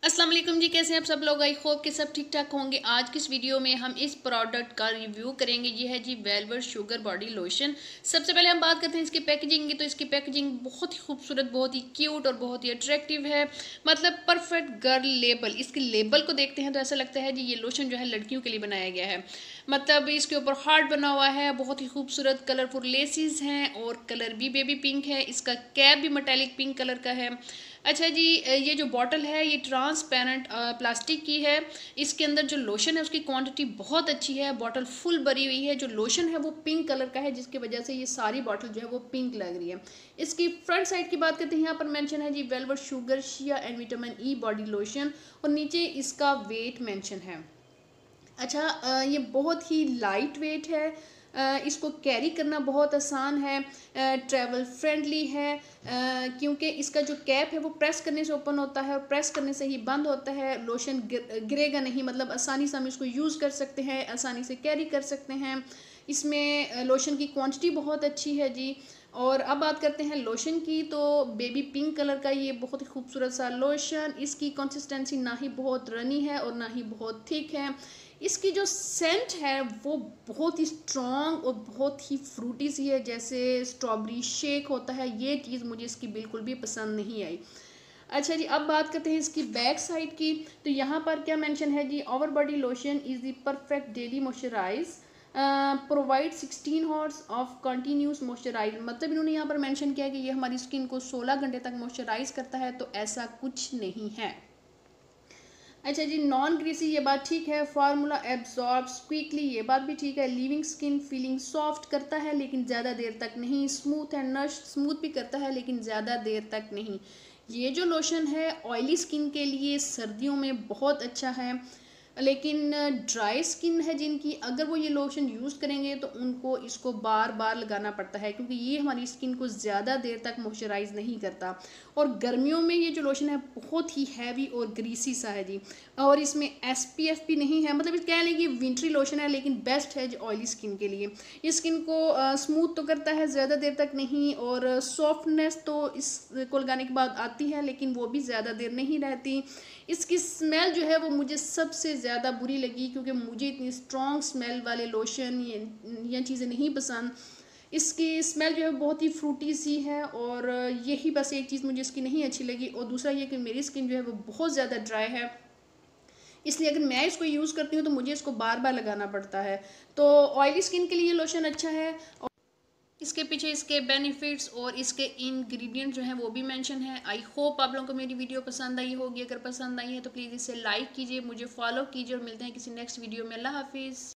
अस्सलाम वालेकुम जी, कैसे हैं आप सब लोग। आई होप कि सब ठीक ठाक होंगे। आज की इस वीडियो में हम इस प्रोडक्ट का रिव्यू करेंगे। ये है जी वेलवेट शुगर बॉडी लोशन। सबसे पहले हम बात करते हैं इसकी पैकेजिंग की। तो इसकी पैकेजिंग बहुत ही खूबसूरत, बहुत ही क्यूट और बहुत ही अट्रैक्टिव है। मतलब परफेक्ट गर्ल लेबल। इसके लेबल को देखते हैं तो ऐसा लगता है जी ये लोशन जो है लड़कियों के लिए बनाया गया है। मतलब इसके ऊपर हार्ट बना हुआ है, बहुत ही खूबसूरत कलरफुल लेसिस हैं और कलर भी बेबी पिंक है। इसका कैप भी मेटालिक पिंक कलर का है। अच्छा जी, ये जो बॉटल है ये ट्रांसपेरेंट प्लास्टिक की है। इसके अंदर जो लोशन है उसकी क्वांटिटी बहुत अच्छी है। बॉटल फुल भरी हुई है। जो लोशन है वो पिंक कलर का है, जिसकी वजह से ये सारी बॉटल जो है वो पिंक लग रही है। इसकी फ्रंट साइड की बात करते हैं, यहाँ पर मेंशन है जी velvet sugar shea and vitamin E body lotion, और नीचे इसका वेट मेंशन है। अच्छा, ये बहुत ही लाइट वेट है। इसको कैरी करना बहुत आसान है। ट्रैवल फ्रेंडली है, क्योंकि इसका जो कैप है वो प्रेस करने से ओपन होता है और प्रेस करने से ही बंद होता है। लोशन गिरेगा नहीं, मतलब आसानी से हम इसको यूज़ कर सकते हैं, आसानी से कैरी कर सकते हैं। इसमें लोशन की क्वांटिटी बहुत अच्छी है जी। और अब बात करते हैं लोशन की। तो बेबी पिंक कलर का ये बहुत ही खूबसूरत सा लोशन। इसकी कंसिस्टेंसी ना ही बहुत रनी है और ना ही बहुत थिक है। इसकी जो सेंट है वो बहुत ही स्ट्रॉन्ग और बहुत ही फ्रूटी सी है, जैसे स्ट्रॉबेरी शेक होता है। ये चीज़ मुझे इसकी बिल्कुल भी पसंद नहीं आई। अच्छा जी, अब बात करते हैं इसकी बैक साइड की। तो यहाँ पर क्या मेंशन है जी, our body lotion is the perfect daily moisturise, provide 16 hours of continuous moisturise. मतलब इन्होंने यहाँ पर मेंशन किया है कि ये हमारी स्किन को 16 घंटे तक मॉइस्चराइज करता है, तो ऐसा कुछ नहीं है। अच्छा जी, नॉन ग्रीसी, ये बात ठीक है। फार्मूला एब्जॉर्ब्स क्विकली, ये बात भी ठीक है। लिविंग स्किन फीलिंग सॉफ्ट करता है लेकिन ज़्यादा देर तक नहीं। स्मूथ एंड नश, स्मूथ भी करता है लेकिन ज़्यादा देर तक नहीं। ये जो लोशन है ऑयली स्किन के लिए सर्दियों में बहुत अच्छा है, लेकिन ड्राई स्किन है जिनकी, अगर वो ये लोशन यूज़ करेंगे तो उनको इसको बार बार लगाना पड़ता है, क्योंकि ये हमारी स्किन को ज़्यादा देर तक मॉइस्चराइज नहीं करता। और गर्मियों में ये जो लोशन है बहुत ही हैवी और ग्रीसी सा है जी। और इसमें एसपीएफ भी नहीं है, मतलब कह लें कि विंटरी लोशन है, लेकिन बेस्ट है जो ऑयली स्किन के लिए। ये स्किन को स्मूथ तो करता है, ज़्यादा देर तक नहीं, और सॉफ्टनेस तो इसको लगाने के बाद आती है लेकिन वो भी ज़्यादा देर नहीं रहती। इसकी स्मेल जो है वो मुझे सबसे ज़्यादा बुरी लगी, क्योंकि मुझे इतनी स्ट्रॉन्ग स्मेल वाले लोशन ये चीज़ें नहीं पसंद। इसकी स्मेल जो है बहुत ही फ्रूटी सी है, और यही बस एक चीज़ मुझे इसकी नहीं अच्छी लगी। और दूसरा ये कि मेरी स्किन जो है वो बहुत ज़्यादा ड्राई है, इसलिए अगर मैं इसको यूज़ करती हूँ तो मुझे इसको बार बार लगाना पड़ता है। तो ऑयली स्किन के लिए ये लोशन अच्छा है। और इसके पीछे इसके बेनिफिट्स और इसके इंग्रेडिएंट जो हैं वो भी मेंशन है। आई होप आप लोगों को मेरी वीडियो पसंद आई होगी। अगर पसंद आई है तो प्लीज़ इसे लाइक कीजिए, मुझे फॉलो कीजिए, और मिलते हैं किसी नेक्स्ट वीडियो में। अल्लाह हाफिज़।